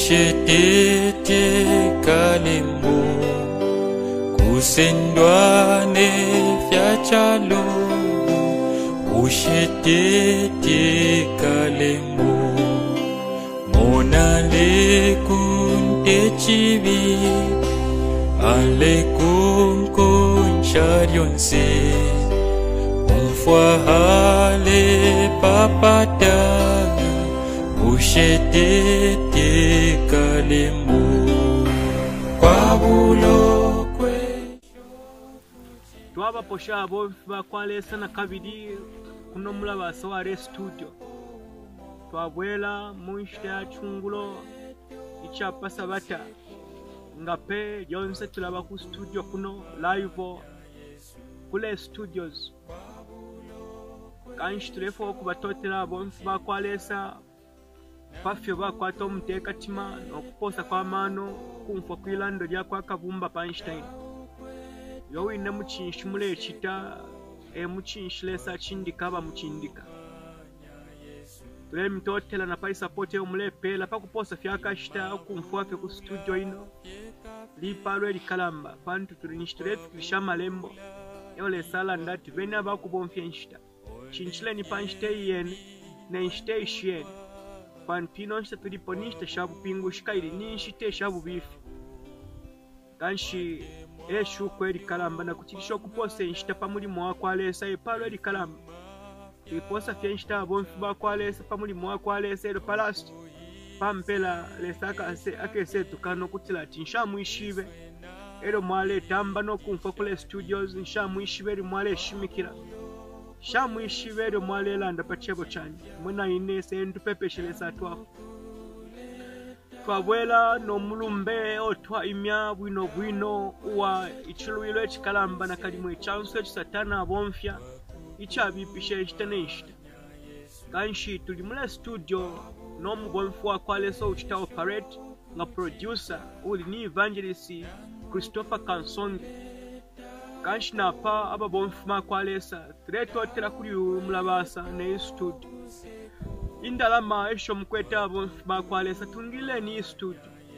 Ushetete kalemo kusendwane fyachalo. Ushetete kalemo monale kunte chibi alekum kuncharionse umfwahale papada. Ushetete kalemo kwabulo kwe twaba posha abo bakwalesa na kabiri kuno mulaba saware studio twabwela munshya chungulo ichapa sabata ngape yonse tulaba ku studio kuno live kule studios kanshi turefo kubatotera abo bakwalesa pafyo bakwata omuteka tima okuposa kwa mano kumfa kwilando lya kwa kabumba Einstein yowine muchinshi mule chita muchinshi lesa chindika ba muchindika tule mitotela na pai support yo mule pela pa kuposa fyaka shita kumfa fye ku studio ino lipalo likalamba pantu tulinishitire tukishama lembo yole sala ndati bena bakubomfye nshita chinchile ni Einstein yen na Einstein shien pantino nshita tuliponishita shabu pingu shikaili nishite shabu bifi kanshi eshu kweli kalamba na kuchilisho kupose nshita pamuli mwa kwalesa ipalo eli kalamba iposa fye nshita abonfi ba kwalesa pamuli mwa kwalesa ilo palasti pampela lesaka akese tukano kutila tinshamu ishive elo mwale tamba no kumfa kule studios nshamu ishive elo mwale shimikira shamu ishive elo mwale landa pachebo chani mwena inese ndupepeshelesa twafu twabwela no mulumbe otwa imya bwino uwa ichiluilo echikalamba na kalimwe chanso echisatana abomfya ichabipisha echiteneshita kanshi tuli mule studio no mubomfu wa kwaleso uchita operate nga producer uli ni evangelist Christopher Kansongi kanshi napa aba bomfu makwalesa tretotera kuli mulabasa ne studio indalama esho mkweta abomfu makwalesa tungile ni studio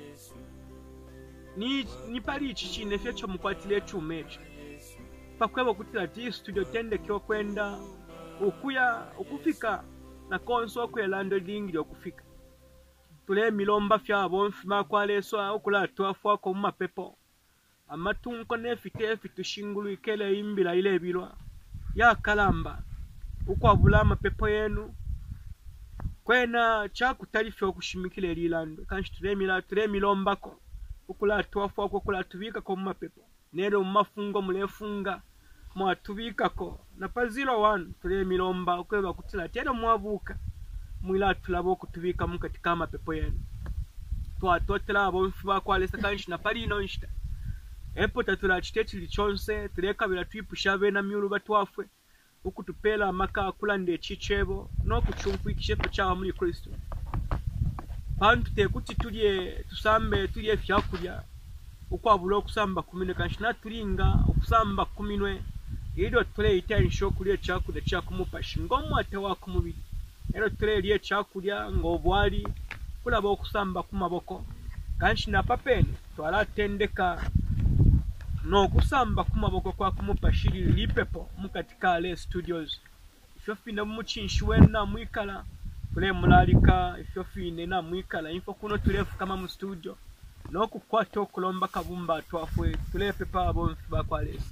ni pali chichine fyecho mkwatile chumecho pakwebo kutila ti studio tende kyo kwenda ukufika na konso kwelando lingi okufika tule milomba fya abomfu makwaleswa okula twafwa ko mapepo amatunko nefite fitushingulu ikele imbila ile bilwa ya kalamba ukwabula mapepo yenu kwena chakutalifyo okushimikile lilando kanshi tule milombako ukula twafwa ko kula tubika ko mapepo nero mafungo mulefunga mwatubika ko na pazilo 1 tule milomba okweba kutila tena mwabuka mwila tulabo kutubika mukatika mapepo yenu twatotela abomfu bakwalesa kanshi na pali ino nshita epo tatula chiteti lichonse tuleka bila twipusha bena myulu batwafwe ukutupela maka kulande chichebo no kuchumpu ikishepo cha muri Kristo pantu te kuti tusambe tulye fyakulya ukwabulo kusamba kumine kanshi na tulinga okusamba kuminwe ilo tule itensho kulye chakulya cha kumupashi ngomu atewa kumubiri ero tule liye chakulya ngobwali kulaba okusamba kumaboko kanshi na papeni twalatendeka no kusamba kumaboko kwa kumupashiri lipepo mukatika le studios ifyofina muchinshi wena mwikala tule mulalika ifyofine na mwikala info kuno tulefu kama mu studio no kukwata okulomba kabumba twafwe tulepe pa abomfu bakwalesa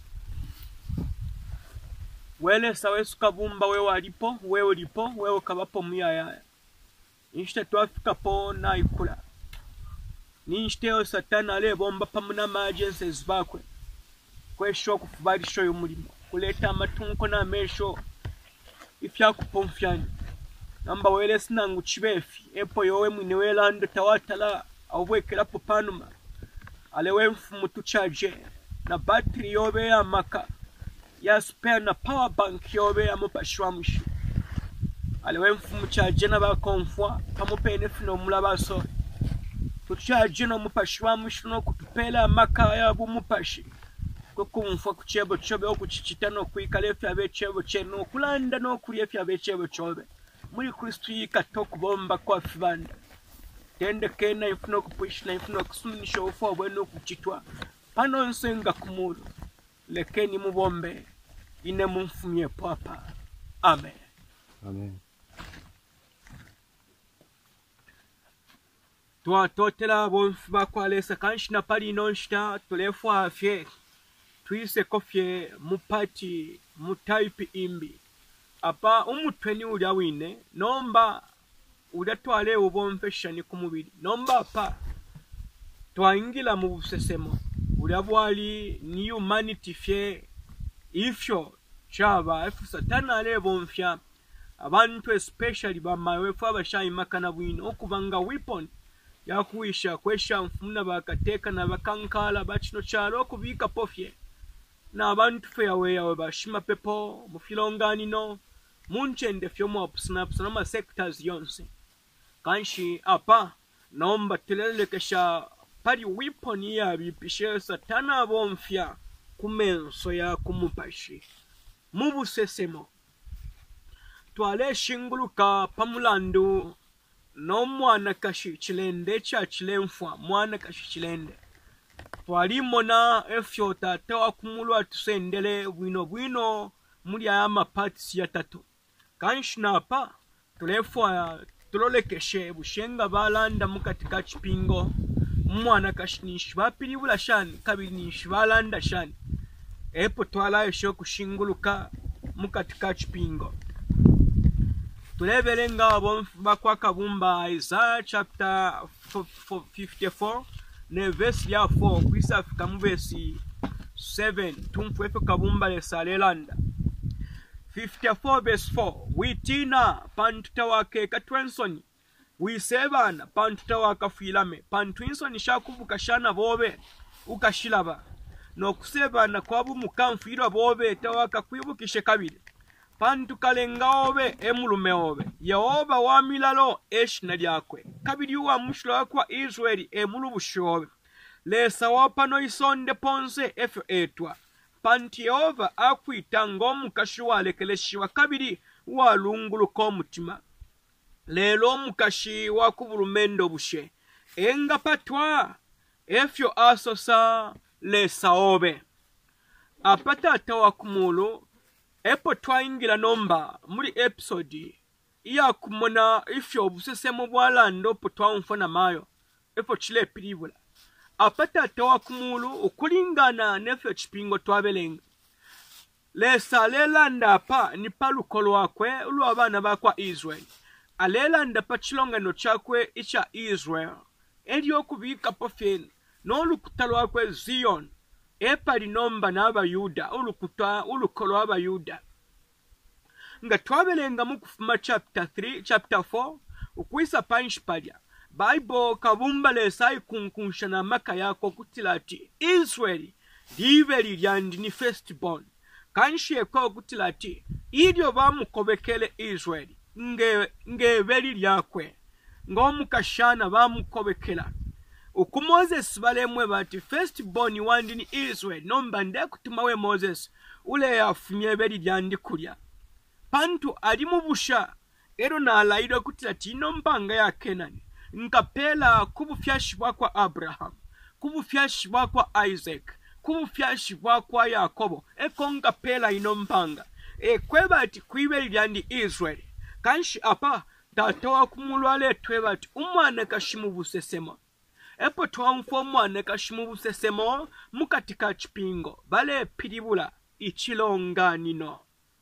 wele sawe sukabumba wewe alipo wewe lipo wewe kabapo muyaya inshite twafika po na ikula ninshiteo satana le bomba pamuna agencies bakwe kwesho kufubarisho y'umulimo kuleta amatunko na mesho ifyakupomfyani namba wele sinangu chibefi epo yowe mwinewe lando tawatala awekela popanuma alewe mfumu tuchaje na battery yobe ya maka ya spare na power bank yobe ya mupashwamushi alewe mfumu chaje na bakonfwa pamupene fino mulabaso tuchaje no mupashwamushi no kutupela maka ya bumupashi kukumfwa kuchebo chobe okuchichita no kwikale fya bechebo cheno kulanda no kulye fya bechebo chobe muri Kristo yikatoko bomba kwa fibanda tende kena ifuna kupushina ifuna kusunisha ufa wenu kuchitwa pano nsenga kumulu lekeni mubombe ine mumfumye papa. Amen. Amen. Twatotela bonfu bakwalesa kanshina pali nonshita tulefu afye twise kofye mupati mutaipi imbi apa umutweni ulya wine nomba udatwale ubomfeshani kumubiri nomba apa twaingila mu busesemo ulya bwali ni humanity fye ifyo chaba efu satana ale bomfya abantu especially bamawefu abashayimakana bwino okubanga weapon yakuisha kwesha mfuna bakateka na bakankala bachino chalo okubika pofye na abantu fe yawe bashima pepo mufilonganino munchende fyo mu snaps na ma sectors yonse kanshi apa nomba telelekesha pali weapon ya bipishe satana bomfya kumenso ya kumupashi mubusesemo twale shinguluka pamulandu no mwana kashi chilende cha chilemfwa mwana kashi chilende twalimona efyo tata wakumulwa tusendele bwino muli ama parts ya tatu kanshnapa tulefwa tulolekeshe bushenga balanda mukatika chipingo mwana kashi nishibapili bula shani kabili nishibalanda shani epo twalayo sho kushinguluka mukatika chipingo tulebelenga abomfu bakwa kabumba Isaiah chapter 54 ne verse ya 4 kwisa fika mu verse 7 tumfwefe kabumba lesalelanda 54 verse 4 witina pantuta wake katwensoni wisebana pantuta waka filame pantwinsoni shakubuka shana bobe ukashilaba no kusebana kwabu mukamfirwa bobe tawaka kwibukishe kabiri pantu kalenga obe emulume obe Yehova wa milalo eshina lyakwe kabiri wa mushlo kwa Israeli emulu bushobe lesa wapano isonde ponse efyo etwa panti Yehova akwita ngomukashi walekeleshiwa kabiri wa lungulu komutima lelo omukashi wakubulumendo bushe enga patwa efyo asosa lesa obe apatata wakumulu epo twaingira nomba muri episode iya kumona ifyo obusesemo bwalando po twamfona mayo epo chile pilibula apatata wakumulu ukulingana nefyo chipingo twabelenga lesa lelanda pa ni palukolo wakwe ulu abana bakwa Israeli alelanda pa chilongano chakwe icha Israel elio kubika pofeni n'olukutalo wakwe Zion epali nomba n'abayuda ulukolo abayuda nga twabelenga mu kufuma chapter 4 ukwisa panshi palya Bible kabumba lesai kunkunsha na maka yako kutilati Israeli liveli lyandi ni firstborn kanshi eko kutilati ilyo bamukobekele Israeli ngeveli lyakwe ngomukashana bamukobekela uku Moses balemwe bati firstborn wandi ni Israel nomba ndekutuma we Moses ule yafunye beli lyandi kulya pantu ali mubusha ero nalayira kutilati inombanga ya Kenani nkapela kubufyashi bwakwa Abraham kubufyashi bwakwa Isaac kubufyashi bwakwa Yakobo eko nkapela inombanga kweba ati kwibeli lyandi Israel kanshi apa tatowa kumulwale twebati umwana kashimu busesema epo twamfo mwana kashimu busesemo mukatika chipingo bale pilibula ichilonganino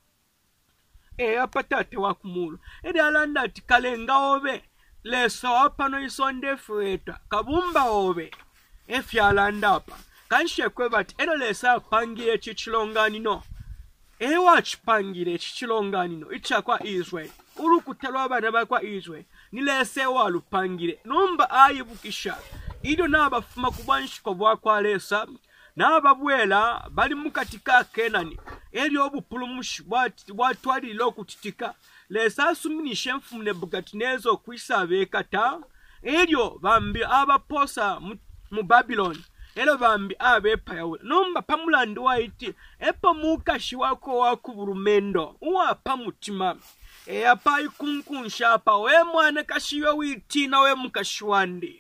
apatate wakumulu alanda ati kalenga obe leso apano isonde fueta kabumba obe efyalanda apa kanshe kwebati lesa pangire chichilonganino wachipangire chichilonganino ichakwa Israel urukutalwa abana bakwa Israel nilese walupangire nomba ayibukisha ido nabafuma kubwanshiko bwakwa lesa nababwela bali mukatika Kenani elyo obupulumushi bwatwalilo okutitika lesa asuminishe mfumune Nebukadnezo kwisa bekata elyo bambi abaposa mu Babylon elo bambi abepayawula nomba pamulandu waiti epo mukashi wako wakubulumendo uwapa mutima eyapa ikunkunshapa we mwana kashiwe witina we mukashwandi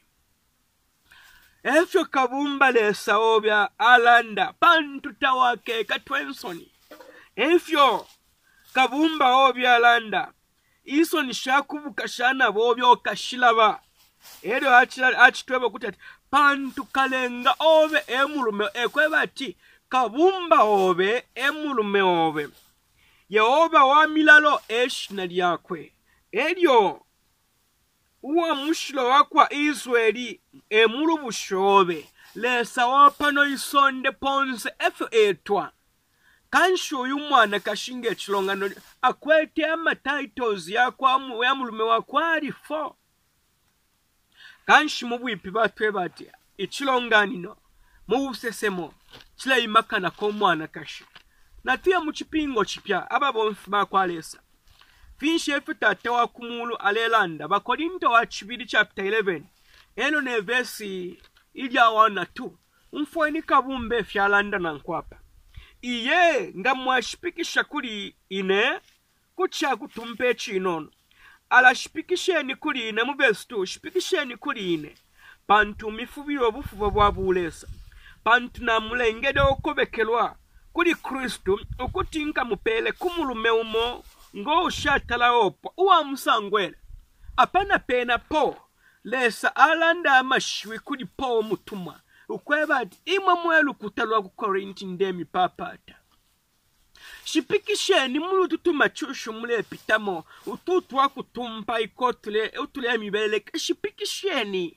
efyo kabumba lesa obya alanda pantu tawake katwensoni efyo kabumba obya alanda iso nishakubuka shana bobyo kashilaba eryo achitweba kuti ati pantu kalenga obe emulume ekweba ati kabumba obe emulume obe Yehova wa milalo eshina lyakwe eryo uwa mushilo wakwa Israeli emulubushobe lesa wapano isonde ponze efe etwa kansho uyu mwana kashinga echilongano akwete ama titles yakwa ya mulume wakwa alifo kanshi mubwipi batwe bati ichilonganino mubusesemo chila imakana ko mwana kashi natiya muchipingo chipya aba bonfu bakwalesa finshe tate wa kumulu alelanda Bakorinto wa chibiri chapter 11 eno ne verse ilya 1 na 2 umfweni kabumbe fyalanda na nkwapa iye nga mwashipikisha kuli ine kucha kutumpe chinono alashipikisheni kuli ine mu verse 2 shipikisheni kuli ine pantu mifubiro bufubo bwa bulesa pantu na mulengede okobekelwa kuli Kristo ukutinka mupele kumulume umo ngo ushatala opo uwa musangwele apana pena po lesa alanda amashwi kuli po mutumwa ukweba ati imwe mwelu kutalwa ku Korinti ndemi papata shipikisheni mulu tutuma chushu mule pitamo ututu wa kutumpa utule mibele shipikisheni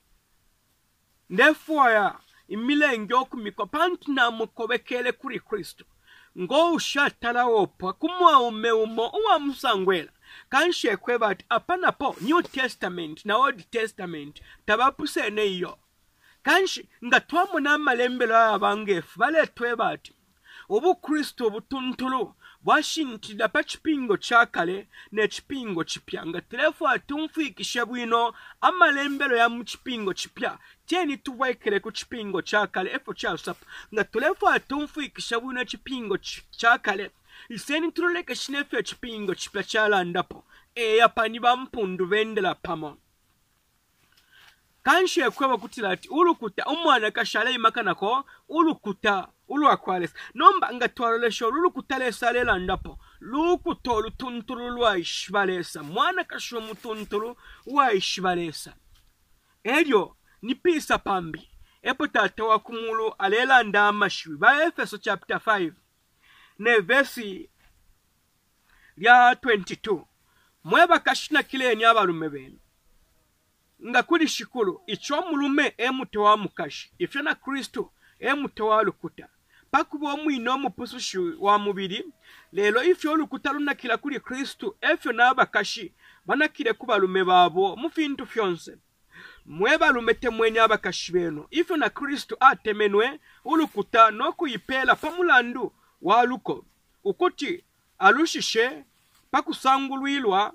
ndefuaya imilenge okumiko pantu na mukobekele kuri Kristo ngo ushatala opo kumwa umeumo uwa musangwela kanshe kweba ati apana po New Testament na Old Testament tabapusene iyo kanshi nga twamuna amalembelo abangefu baletwe bati ubu Kristo butuntulu bwashintida pa chipingo chakale ne chipingo chipya nga telefu atumfikishe bwino amalembelo ya mu chipingo chipya tieni tuwekele ku chipingo chakale efo chasap nga telefu atumfikishe bwino chipingo chakale iseni tuleke shinefe chipingo chipya chalandapo yapani bampundu vendela pamo kanshe kweba kutila ati ulukuta umwana kashale imakanako ulukuta uluakwales nomba nga twalolesho ulukuta lesa lelandapo lukuto olutuntulu lwa ishbalesa mwana kasho mutuntulu wa ishbalesa eryo ni pisa pambi epo tate wa kumulu alelanda amashwi ba Efeso chapter 5 ne verse ya 22 mweba kashina kileni abalume benu nga kuli shikulu icho mulume emute wa mukashi ifyo na Kristo emute wa lukuta pakubo omwino omupusushi wa mubiri lelo ifyo lukuta lunakila kuli Kristo efyo n'abakashi banakile kubalume babo mufintu fyonse mwebalume temwenye abakashi beno ifyo na Kristo atemenwe ulukuta nokuyipela pamulandu wa luko ukuti alushishe pakusangulwilwa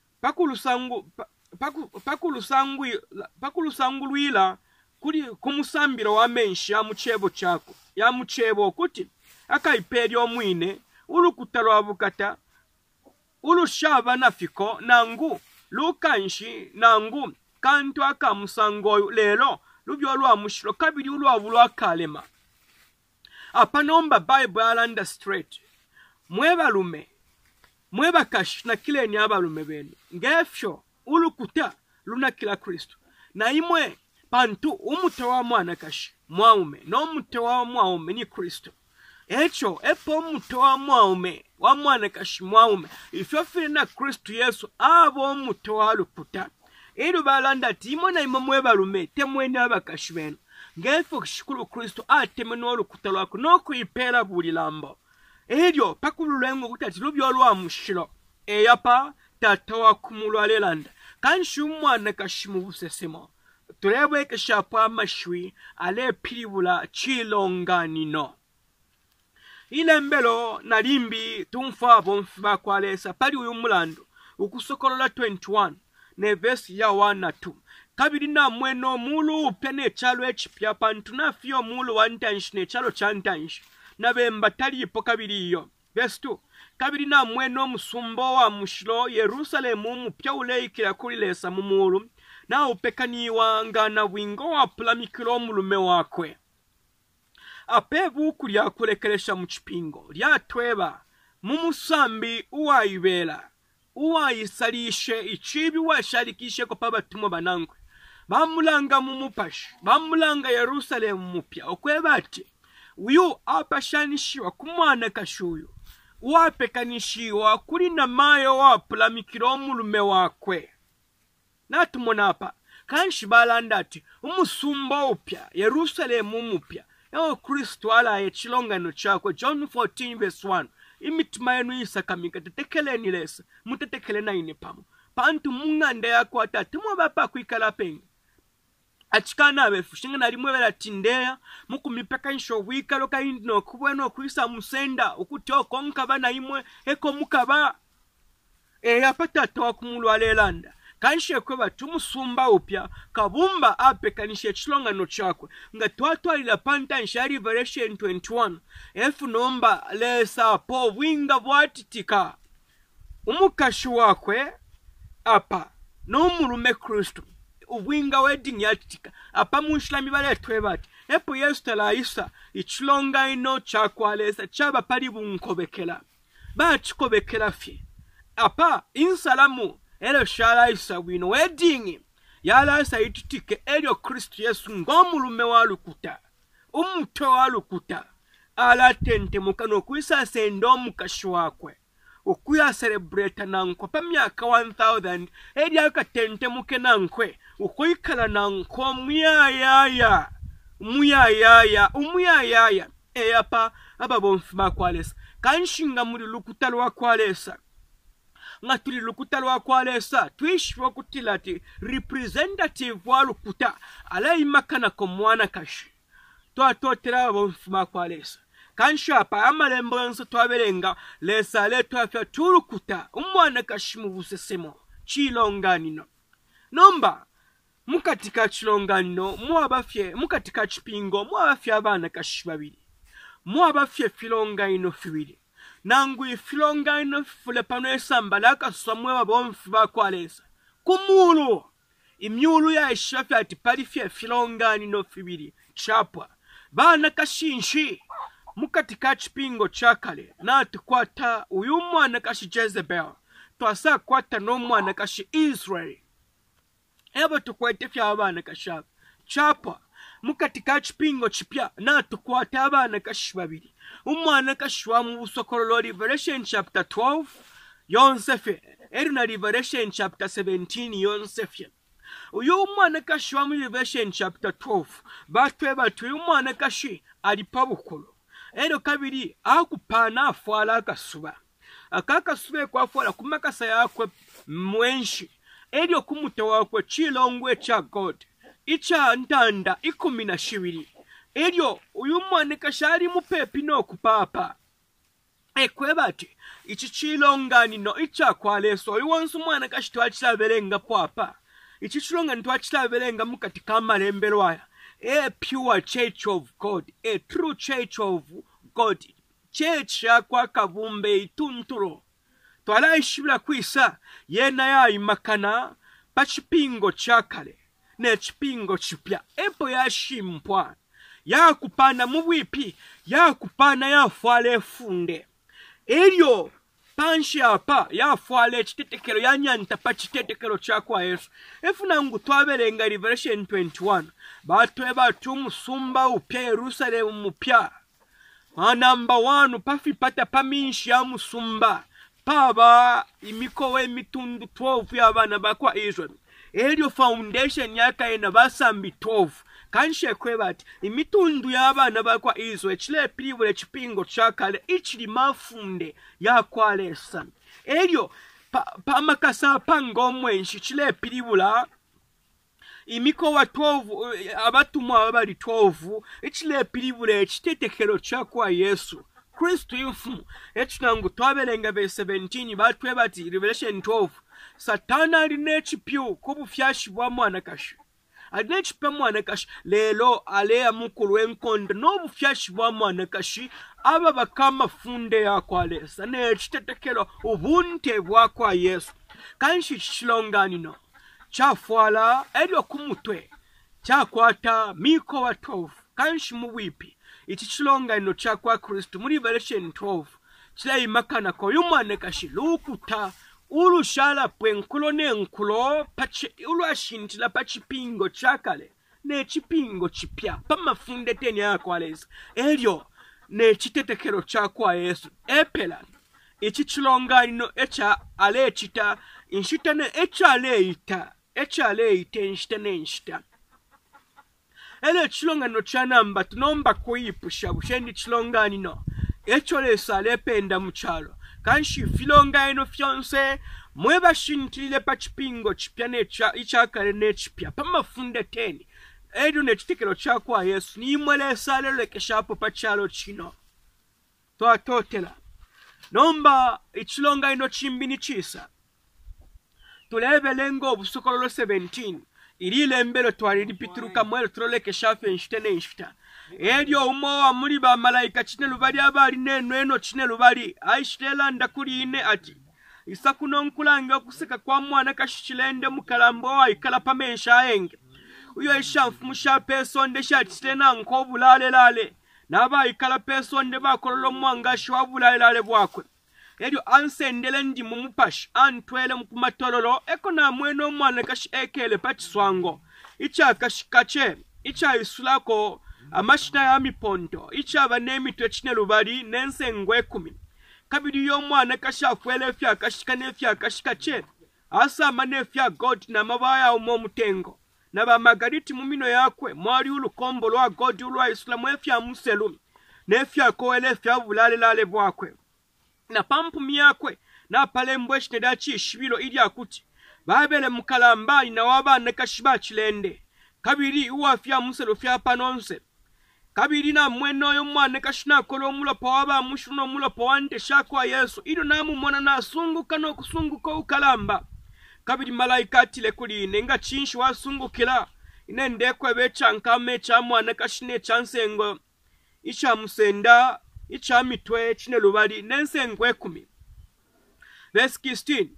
pakulusangulwila kuli kumusambiro wa menshi ya muchebo chako ya muchebo kuti akaipelya omwine ulukuta lwa bukata ulushaba nafiko nangu lukanshi nangu kantu akamusango lelo lubyo lwa mushiro kabiri ulwa kalema apanomba Bible alanda straight mwebalume mwebakashi na kileni abalume benu ngefyo ulukuta lunakila Kristo na imwe pantu umute wa mwana kashi mwaume no umute wa mwaume ni Kristo echo epo umute wa mwaume wa mwana kashi mwaume ifyo fili na Kristo Yesu abo umute wa lukuta ilu balanda timo na imo mwebalume temweni abakashi benu ngefyo kishikulu Kristo atemenu olukuta lwako nokuyipela buli lambo eryo pakululwengo kutati lubyo lwa mushilo eyapa tata wa kumulu alelanda kanshi umwana kashimu busesemo tulebweke shapa amashwi ale pilibula chilonganino ilembelo na limbi tumfa bonfi bakwalesa pali uyu mulando ukusokolola 21 ne verse ya 1 na 2 kabiri na mweno mulu upene chalo echipya pantu na fio mulu wantanshi ne chalo chantanshi na bemba talipo kabiri iyo verse 2 kabiri namwe n'omusumba wa mushilo Yerusalemu mupya uleikira kulilesa mumulu na upekaniwa na bwingo wa pulamikira omulume wakwe ape buku lyakulekeresha mu kipingo lyatweba mumusambi uwayibela uwayisalishe ichibi washalikishe ko pabatumwa banankwe bamulanga mumupashi bamulanga Yerusalemu mupya okweba ati uyu apashanishiwa kumwana kashuyu wapekanishiwa kuri na mayo wa pulamikira omulume wakwe natumona apa kanshi balanda ati umusumba upya Yerusalemu mupya ewo Kristo alaye chilongano chakwe John 14 verse 1 imitima yenu isakamika tetekeleni lesa mutetekelena ine pamo pantu mungande yako atati mwabapa kwikala penga achikana abefushinga nalimwe belatindeya mukumipeka nsho wikalo kaindino kubweno kwisa musenda ukutoko nkaba imwe eko mukaba apata to kumulwalelanda kanshe kwe batumusumba upya kabumba apekanishe chilongano chakwe nga twatwalila panta nshari Revelation 21 efu nomba lesa po winga bwatitika umukashi wakwe apa n'omulume Kristo ubwinga wedding yatitika apa munshilami baletwe bati epo Yesu talayisa ichilonga ino chakwalesa chaba pali bunkobekela bachikobekela fye apa insalamu elo shalayisa wino wedding yalayisa itutike elyo Kristo Yesu ng'omulume walukuta umutwe walukuta alatente mukano kwisa sendo omukashi wakwe ukuya celebrate nanko pa myaka 1000 eri akatente muke nankwe ukuyikala nanko umuyayaya eyapa ababonfima kwalesa kanshinga muri lukuta lwa kwalesa nga tuli lukuta lwa kwalesa twishwa kutilati representative wa lukuta alayimakana ko mwana kashi twatotera abonfima kwalesa kansha pa amalembo yonse twaberenga lesa leto afya turukuta umwana kashimu busesemo chilonganino nomba mukatika chilonganino muabafye mukatika chipingo muabafye abana kashi babiri muabafye filonganino fibiri nangu ifilonganino fule pano esamba laka somwe wabonfi bakwalesa kumulu imyulu ya ishafya ati palifye filonganino fibiri chapwa bana kashinshi mukatika chipingo chakale natukwata uyu mwana kashi Jezebel twasa kwata no mwana kashi Israel ebo tukwete fya abana kashaba chapa mukatika chipingo chipya natukwata abana kashi babiri umwana kashi wa mu busokolo Revelation chapter 12 yonsefe erina Revelation chapter 17 yonsefe uyu mwana kashi wa mu Revelation chapter 12 batweba uyu mwana kashi alipabukolo ero kabiri akupana afwala akasuba akakasuba kwafwala kumakasa yakwe mwenshi eryo kumute wakwe chilongwe cha God icha ntanda 12 eryo uyu mwana kashari mupepi no kupapa ekwebati ichi chilongani no icha kwaleso uyu wonsu mwana kashitwachilabelenga papa ichi chilongani twachilabelenga mukatika amalembero aya a pure church of God, a true church of God, church yakwa kabumbe itunturo twala ishibla kwisa yena ya imakana pa chipingo chakale ne chipingo chipya epo yashimpwa yakupana mubwipi yakupana yafwale funde elyo panshi apa yafwale chitetekero yanyanta pa chitetekero chakwa Yesu efunangu twabelenga Revelation 21 batweba tumusumba upya Yerusalemu mupya number 1 pafipata paminshi ya musumba paba imikowe emitundu 12 y'abana bakwa Israel elyo foundation yakaina basambi 12 kanshe kwebati imitundu y'abana bakwa Israel chile pilibule chipingo chakale ichili mafunde yakwalesa elyo pamakasa pangomwenshi chile pilibula imikowa 12 abatumwa abali 12 ichile pilibule chitetekero chakwa Yesu Kristo yufu echinangu twabelenga verse 17 batwebati Revelation 12 Satana aline chipyu kubufyashi bwa mwana kashi adine chipa mwanakashi lelo alea mukulu enkondo n'obufyashi bwa mwanakashi aba bakama funde yakwalesa n'ekitetekero ubunte bwakwa Yesu kanshi chilonganino chafwala elyo kumutwe chakwata miko wa 12 kanshi muwipi ichi chilonganino chakwa Kristu muri Revelation 12 chilayimakana ko yumwanekashi lukuta ulushala pwenkulo nenkulo pache ulwashintila pachipingo chakale nechipingo chipya pamafunde teni yakwalesa elyo nechitetekero chakwa Yesu epela ichi chilonganino echa alechita inshitane echa aleita inshita ele chilonganino chanamba tunomba kuipusha bushendi chilonganino echo lesa lependa muchalo kanshi filonganino fyonse mweba shintilile pachipingo chipya necha ichakale nechipya pamafunde teni elyo nechitekero chakwa Yesu nimwelesa lelekeshapo pachalo chino twatotela nomba ichilonganino chimbini chisa tulebelengo obusokololo 17 ilile mbelo twalilipituruka mwelo tulolekeshafe nshitene nshita elyo umowa muli bamalayika chine lubali abali nenweno chine lubali aishitela ndakuline ati isakuno nkulanga okuseka kwa mwana kashichilende mukalambo waikala pamesha enge uyo ishamfumu sha pesonde shachitena nkobulale n'abayikala pesonde bakololo mwangashi wabulale bwakwe elyo ansendele ndi mumupashi antwele mukumatololo eko na mweno mwana kashi ekele pachiswango icha kashikache icha isulako amashina ya miponto icha banemitwe chine lubali nensengwe 10 kabiri yo mwana kashi afwele fya kashikane fya kashikache asa mane fya god na mabaya umo mutengo na bamagariti mumino yakwe mwali ulukombo lwa god ulwa islamu efya muselu nefya koele fya bulale bwakwe na pampu miyakwe na palembwe shnedachi ishibilo ili akuti babele mukalambani na wabana kashiba chilende kabiri uwafya muselu fya panonse kabiri na mweno yo mwana kashina kolo mulopo waba mushuno mulopo wante shakwa Yesu ido namu mwana na sunguka no kusunguka ukalamba kabiri malaika atile kuline nga chinshi wasungukila inendekwe becha nkame cha mwana kashine chansengo icha musenda icha mitwe chine lubali nensengwe 10 verse 16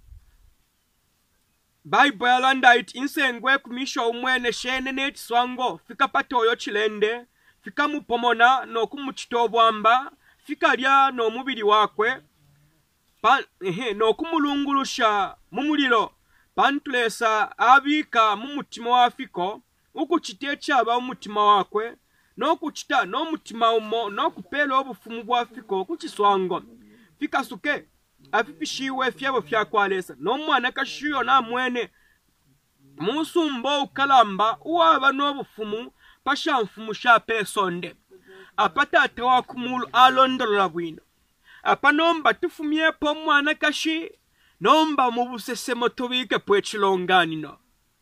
Bible yalanda iti insengwe 10 sho umwene shene netiswango fika patoyo chilende fika mupomona no kumuchitobwamba fika lya no mubili wakwe no kumulungulusha mumulilo pantulesa abika mumutima wafiko ukuchite chaba umutima wakwe no kuchita no mutima umo no kupela obufumu bwafiko kuchiswango fika suke afipishiwe fyabo fyakwalesa no mwana kashiyo na mwene musumbo ukalamba uwaba n'obufumu pashamfumu sha pesonde apata atawa kumulu alondolola bwino apa nomba tufumye po mwana kashi nomba mubusesemo tubike pwechilonganino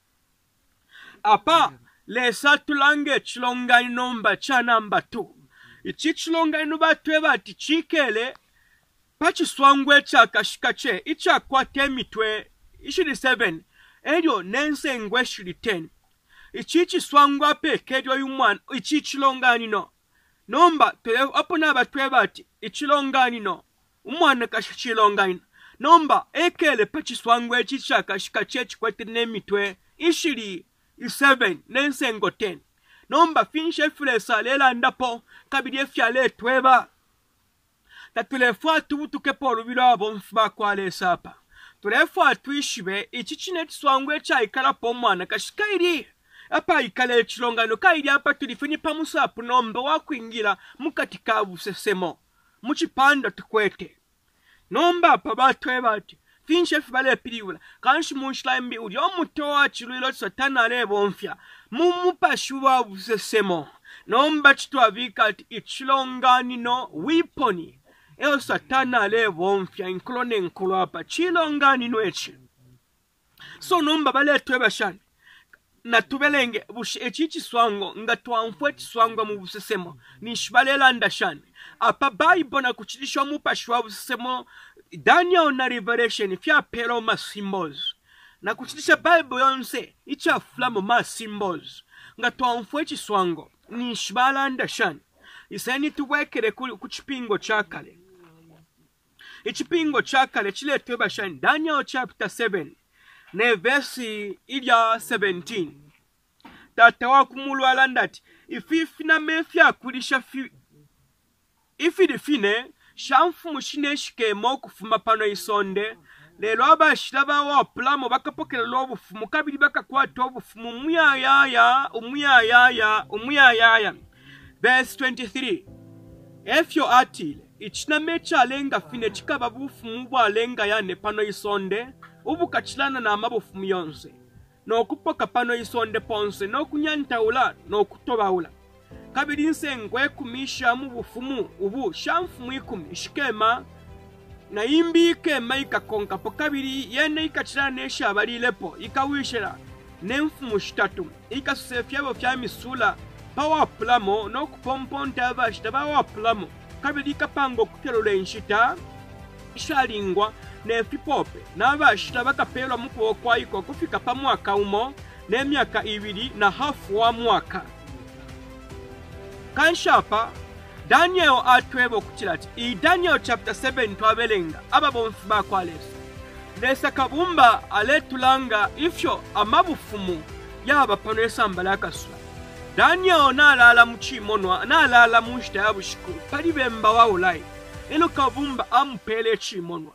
apa lesa tulange chilongani nomba cha namba 2 ichi chilonganino batwe bati chikele pachiswangwe cha kashikache icha kwate mitwe ishiri 7 elyo nensengwe shiri 10 ichi chiswangwa pekedyo yumwana ichi chilonganino nomba tele apona batwe bati ichilonganino umwana kashilonganino nomba ekele pachiswangwe chicha kashikache chikwate nemitwe ishiri 7 nensengo 10 nomba finshe fulesa lela ndapo kabiri efyale tweba tatulefwa tubutuke polo bilabo mfuba kwale sapa tulefwa tuishibe ichi chine chiswangwe cha ikala po mwana kashikairi apa ikale chilongano kairi apa tulifini pamusapu nomba wakuingira mukatika busesemo muchipanda tukwete nomba apa batwe bati finshefu bale piliwula kanshi munshlambi uli omuto wa chilwilo satana lebo mfya mumupashuwa busesemo nomba chitwavika ati ichilonganino wiponi eo satana lebo mfya inklone nkulu apa chilonganino echi so nomba bale tweba shani na tubelenge echichi swango nga twamfwe chiswango mu busesemo nishibalela ndashani apa Bible na kuchilisha mupashwa busesemo Daniel na Revelation fya pero ma symbols na kuchitisha Bible yonse ichafula mu ma symbols nga twamfu ekiswango nishbalanda shani iseni tuwekere ku kipingo kyakale. Ekipingo kyakale kiretwe bashani Daniel chapter 7 ne verse ilya 17. Tata wakumulwala ndati ififina mefya kulisha ifidifine shamfu mushine shikemo kufuma pano isonde lelo abashira bawo plamo bakapokera lobufumu kabiri bakakwata obufumu umuyayaya. Verse 23. Efyo atile ichiname chalenga fine chikaba bufumu bwalenga yane pano isonde ubukachilana na mabufumu yonse n'okupoka pano isonde ponse n'okunyantaula n'okutobaula. Kabiri nsengwe kumisha mu bufumu ubu shamfumu 10 shikema na imbi kema ikakonka po kabiri yene ikachilana nesha abalilepo ikawishira nemfumu 3 ikasusefyabo fya misula pawa plamo n'okupomponta abashita bawa plamo kabiri kapango kuterola enshita ishalingwa nefipope n'abashita bakapelwa mu kwayiko kufika pa mwaka umo n'emyaka 2.5 wa mwaka. Kanshapa Daniel atwebo kuchilati Daniel chapter 7 twabelenga ababonfu bakwalesa lesa kabumba aletulanga ifyo amabufumu yaba pano esambala akasula. Daniel nalala muchimonwa nalala munshita yabushiku pali bemba waulai elo kabumba amupele chimonwa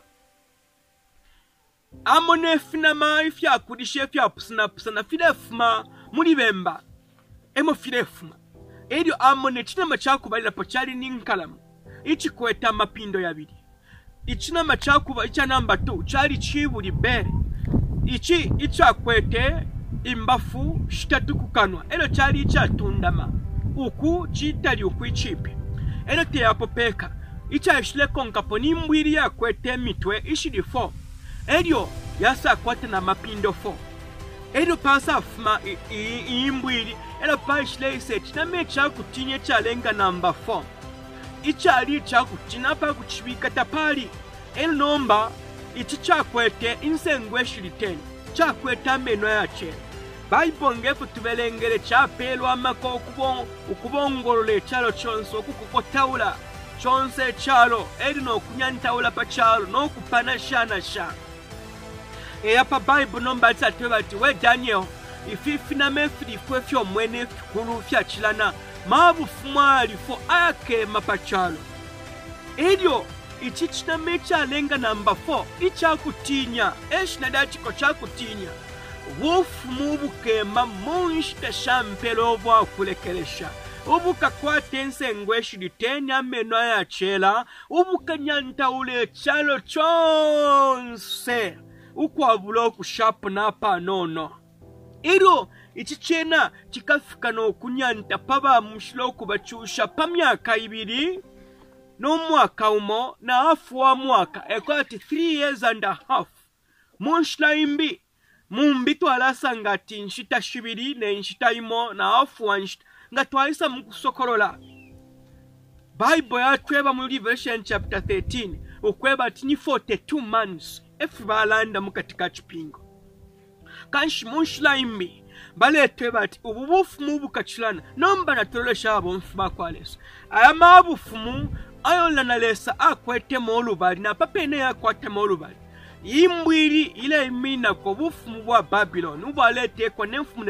amone finama ifya kudishe fya pusana filefuma muri bemba emo filefuma elio amone chinama chakubalira po chali ninkalamu ichikweta mapindo yabiri. Ichinama chakuba icha namba 2 chali chibuli bere ichakwete imbafu 3 kukanwa elo chali ichatundama uku chitali ukwichipe elo teyapopeka ichashile konkapo nimbwiri yakwete mitwe ishidi 4 elio yasa kwate na mapindo 4 elio pasa fuma imbwiri elo pashile ise chiname chakutinye chalenga namba 4 ichali chakutina pa kuchibika tapali elo nomba ichi chakwete insengwe shili 10 chakweta meno yache. Bible ngefu tubelengere chapelwa amako ukubongolole chalo chonso okukotaula chonse chalo elino kunyantaula pa chalo no kupana shana sha. Eyapa Bible nomba tsatwebati we Daniel ififina mefri kwefyo mwene kulu fya chilana mabu fumali fo ake mapachalo elio ichichina mecha lenga namba 4 ichakutinya eshinadachiko chakutinya wufumu bukema munshita shampelo bwa kulekelesha ubukakwata ensengwe shidi 10 ameno yachela ubukanyantaule chalo chonse ukwabula okushapu napa nono iro ichichena chikafika n'okunyanta paba mushilo kubachusha pa myaka 2 n'omwaka umo na hafu wa mwaka ekwati 3 years and a half munshila imbi mumbi twalasanga ati nshita 2 ne nshita imo na hafu wa nshita nga twalisa mukusokolola. Bible yatweba mu Revelation chapter 13 ukweba ati ni 42 months efu balanda mukatika chipingo kanshi munshila imbi baletweba ati ububufumu bukachilana nomba natolesha abonfu bakwalesa aya mabufumu ayola nalesa akwete molubali na papene yakwate molubali imbwiri ile imina ko bufumu bwa Babylon ubalete kwa nemfumu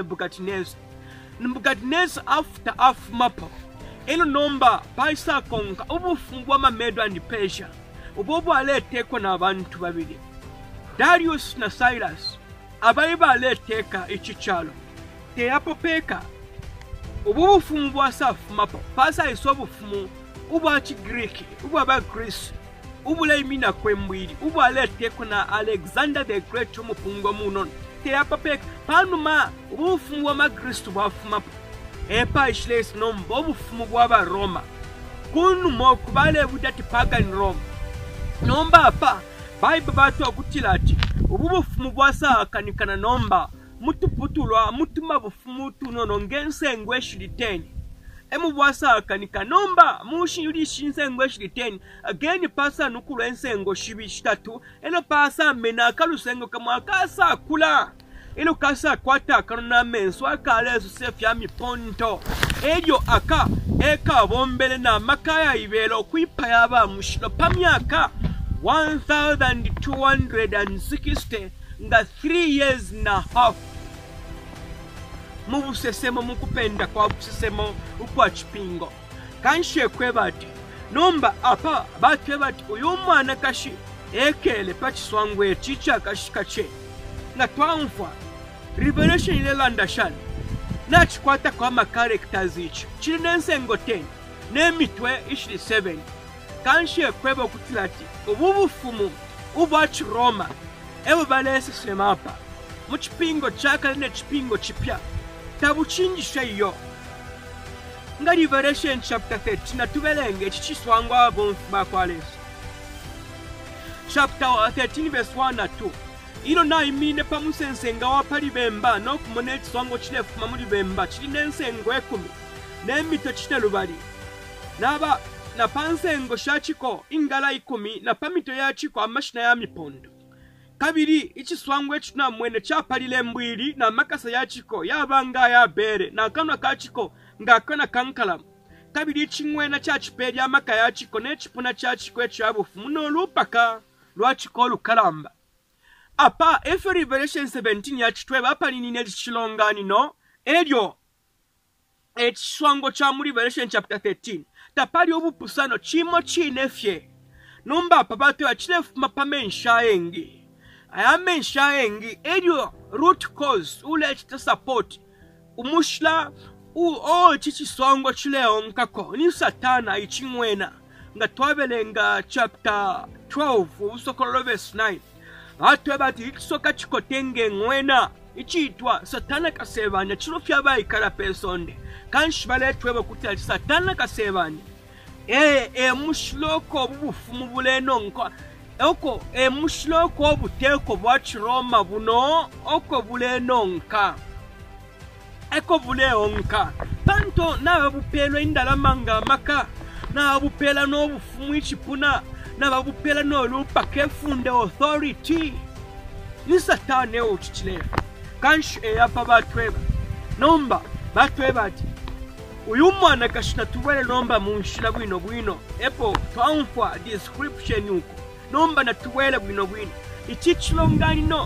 Nebukadnezar after afumapo elo nomba paisa konka ubufumu bwa Medo and Persia ubobo alete kwa na abantu babiri Darius na Cyrus abaiba aleteka ichichalo teyapopeka ubufumu bwa safumapo pasa isobufumu uba Greek uba ba Greece ubula imina kwembwiri uba alete na Alexander the Great umupungo munon teyapopeka panuma ubufumu bwa Kristo bwafumapo epa ishles nombo ubufumu bwa Roma kunu mokubale budati pagan Rome nomba apa Bible batu akutilati ubufumu bwa sakanikana nomba mutuputulwa mutuma bufumu tunono ngensengwe shidi 10 emu bwasa akanika nomba mushi yuli shinsengo shili 10 again pasa nukulu ensengo shibi shitatu eno pasa mena akalusengo kamwa kasa akula ilo kasa kwata akanona menso akaleso sefya miponto elyo aka eka bombele na makaya ibelo kwipa yaba mushilo pamyaka 1260 nga 3 years na half mubusesemo mukupenda kwa busesemo ukwa chipingo kanshe kwebati nomba apa batwebati uyu mwana kashi ekele pachiswangwe chicha kashikache nga twamfa revelation ile landashani na chikwata kwa makaracters ichi chili nensengo 10 nemitwe ishili 7 kanshe kweba kutilati ububufumu ubwachi Roma ebo balese semapa muchipingo chaka ne chipingo chipya tabuchinjisha iyo nga Revelation chapter 13 na tubelenge chichiswangwa abonfu bakwaleso chapter 13 verse 1 na 2 ilo na imine pamusensenga wapali bemba no kumone chiswango chilefu mamuli bemba chili nensengo 10 nemito chitelubali naba na pansengo shachiko ingala 10 na pamito yachiko amashina ya mipondo kabiri ichiswangwe chuna mwene chapalile mbwili na makasa yachiko yabanga ya bere na kanwa kachiko ngakona kankalamu kabiri chingwena chachipeli amaka yachiko nechipuna chachiko echabufu muno lupaka lwachiko lukalamba apa efe Revelation 17 yachitweba apa ninine chichilongani no elyo echiswango cha muri Revelation chapter 13 tapali obupusano chimo chinefye nomba apa batu yachilefu mapame nshaengi ayamenshaengi elyo root cause ule chita support umushla chichisongo chileo nkako ni satana ichingwena nga twabelenga chapter 12 usokolo verse 9 atwebati ikisoka chikotenge ngwena ichitwa satana kasebanya chilofya bayikala pesonde kanshibale tweba kuti satana kasebanya mushloko bubufumu buleno nko oko mushiloko obuteko bwachi Roma buno oko buleno nka eko buleonka tanto na bupelo indala manga maka na bupela no bufumu ichipuna na bupela no lupa kefunde authority ni satane ochichile kansh apa batweba nomba batweba ati uyu mwana kashina tuwele nomba munshila bwino epo twamfwa description yuko nomba na tuwele bwino ichichilongani no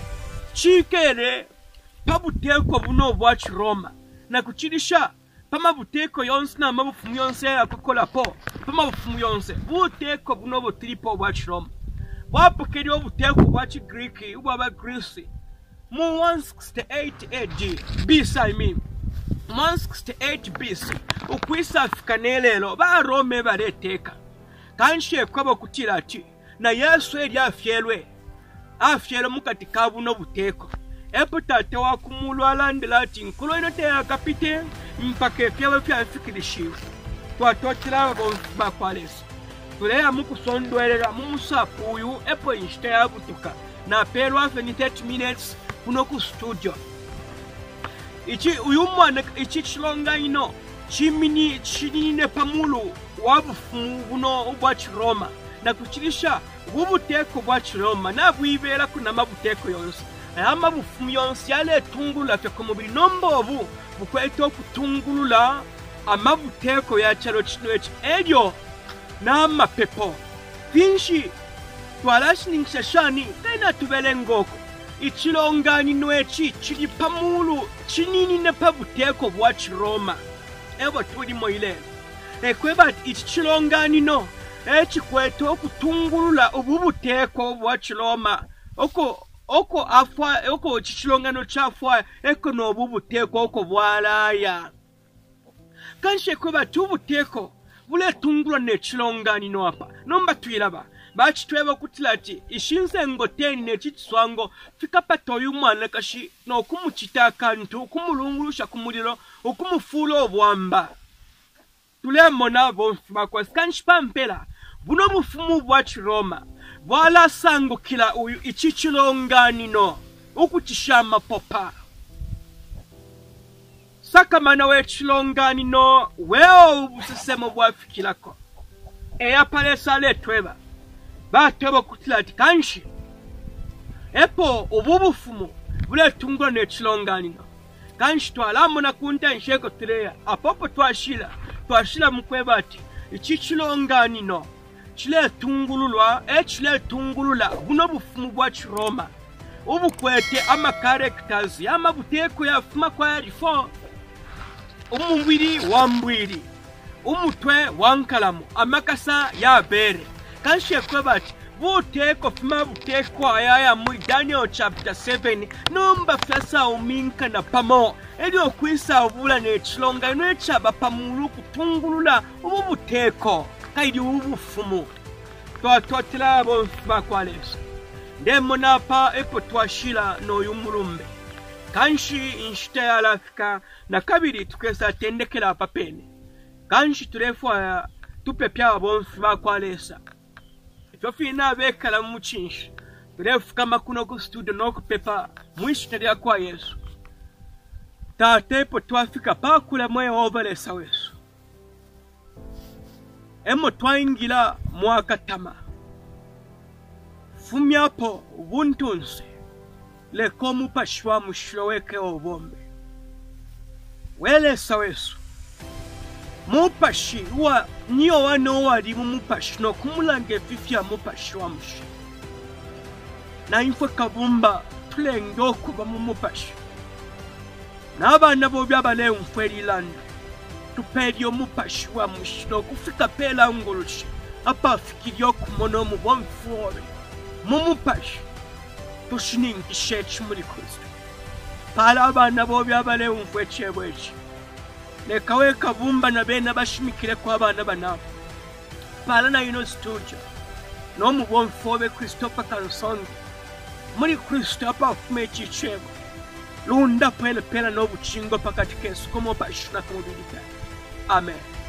chikere pabuteko buno bwachi Roma na kuchilisha pama buteko yonse na mabufumu yonse yakokola po pama bufumu yonse buteko buno botripo bwachi Roma bwapokeli obuteko bwachi Greek ubaba Greece mu 168 AD BC 168 BC ukwisa afikanelelo ba Rome baleteka kanshe kwabo kutira ati na Yesu eli afyelwe mukati kabu no buteko epo tate wakumulu alandela ati nkulo inote ya kapite mpake fyawe fyafikirishiwe twatotila bakwaleso tuleya mukusondwelera mumusapu uyu epo inshite ya butuka na pelwa 30 minutes kuno ku studio uyu mwana ichichilonga ino chinine pamulu wabufumu buno ubwachi Roma na kuchilisha ubuteko bwachi Roma na bwibera kuna mabuteko yonse ayama bufumu yonse yale tungulula fya kumubiri nombobu bukweto kutungulula amabuteko ya chalo chino echi elyo na mapepo vinshi twalashningisha shani tena tubele ngoko ichilongani noechi chili pamulu chinini ne pabuteko bwachi Roma ebo tulimo ile ekweba ichilongani no echikweto kutungulula ububuteko bwachi Roma oko afwa oko chichilongano chafwa eko no bubuteko oko bwalaya kanshe kweba tubuteko bule tungulwa ne chilongani no apa nomba tuilaba bachitweba kutilati ishinsengo 10 ne chitswango fika patoyu mwana kashi no kumuchita kantu kumulungulusha kumuliro okumufulo obwamba tulemona bonfuma kwa skanshpa mpela buno bufumu bwachi Roma bwala sango kila uyu ichichilongani no ukuchishama popa sakamana w'ekilonganino weewo obusesemo bwafikirako eyapalesa aletweba batweba okutira ati kanshi epo obubufumu buletungula n'ekilonganino kanshi twalamuna kunta nsheko tireya apopo twashila mukweba ati ekikilonganino kiletungulula buno bufumu bwa kiroma ubukwete amakarektas yamabuteeko yafuma kwa yarifo umubiri wambwiri umutwe wankalamu amakasa yabere kanshi ekweba ati buteeko fuma buteeko ayaya muri Daniel chapter 7 numba fyasa uminka na pamo eli okwisa obula n'ekilonganino ekyaba pamulu kutungulula ubu buteeko kaidi ubufumu twatwatira abonfuma kwa leso ndemo napa epo twashila n'oyumulumbe kanshi inshita ya lafika na kabiri tukesa tendekela apapene kanshi turefwa tupepya abonfuma kwa lesa twafina abekala muchinshi turefuka makuno ku studio n'okupepa mwishita lya kwa Yesu tatepo twafika pakula mweyo obalesa wesu emo twaingila mwakatama fumyapo ubuntunse leko mupashwa mushiloweke obombe welesa wesu mupashi wa niyo wano wali mupashi no kumulange fifya mupashi wa mushi na info kabumba tulenge okuba mupashi n'abana bo byabale umfweli landa tupelio mupashi wa mushi no kufika pela ngolushi apa fikiryo kumono mu bomfuore mumupashi tushiningi shechi muri Kristo pala abana bo byabale umfwechebwechi lekawe kabumba na bena bashimikire kwa abana banabo pala na ino studio no mu bomfobe Christopher Kansongi muri Kristo apa fumechi chebo lunda pele no buchingo pakati kesu komo pashina kumubirika amen.